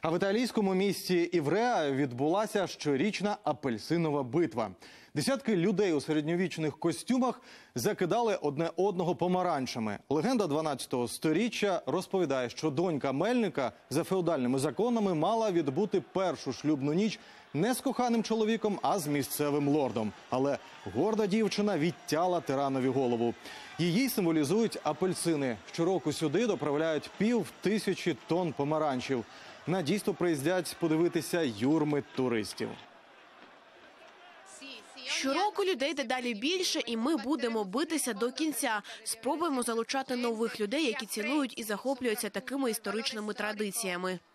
А в італійському місті Івреа відбулася щорічна апельсинова битва. Десятки людей у середньовічних костюмах закидали одне одного помаранчами. Легенда 12-го сторіччя розповідає, що донька мельника за феодальними законами мала відбути першу шлюбну ніч не з коханим чоловіком, а з місцевим лордом. Але горда дівчина відтяла тиранові голову. Її символізують апельсини. Щороку сюди доправляють 5000 тонн помаранчів. На дійство приїздять подивитися юрми туристів. Щороку людей дедалі більше, і ми будемо битися до кінця. Спробуємо залучати нових людей, які цінують і захоплюються такими історичними традиціями.